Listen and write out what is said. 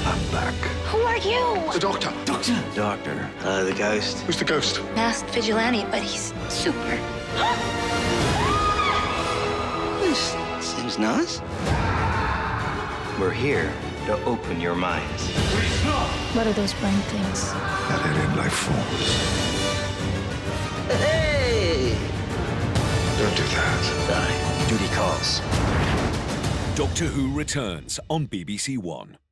I'm back. Who are you? The doctor. Doctor. The ghost. Who's the ghost? Masked vigilante, but he's super. This seems nice. We're here to open your minds. What are those brain things? That alien life forms. Hey! Don't do that. Sorry. Duty calls. Doctor Who returns on BBC One.